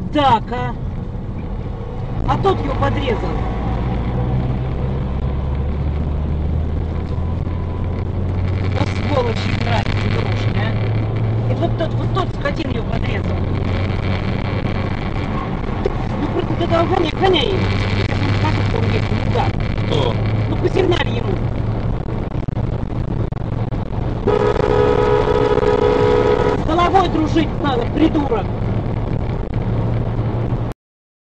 Так, а тот его подрезал. Вот сволочь играет в дорожке, а. И вот тот скотин его подрезал. Ну просто тогда гоняй его. Сейчас он скажет, что он едет туда. Кто? Ну посигнали ему. С головой дружить надо, придурок.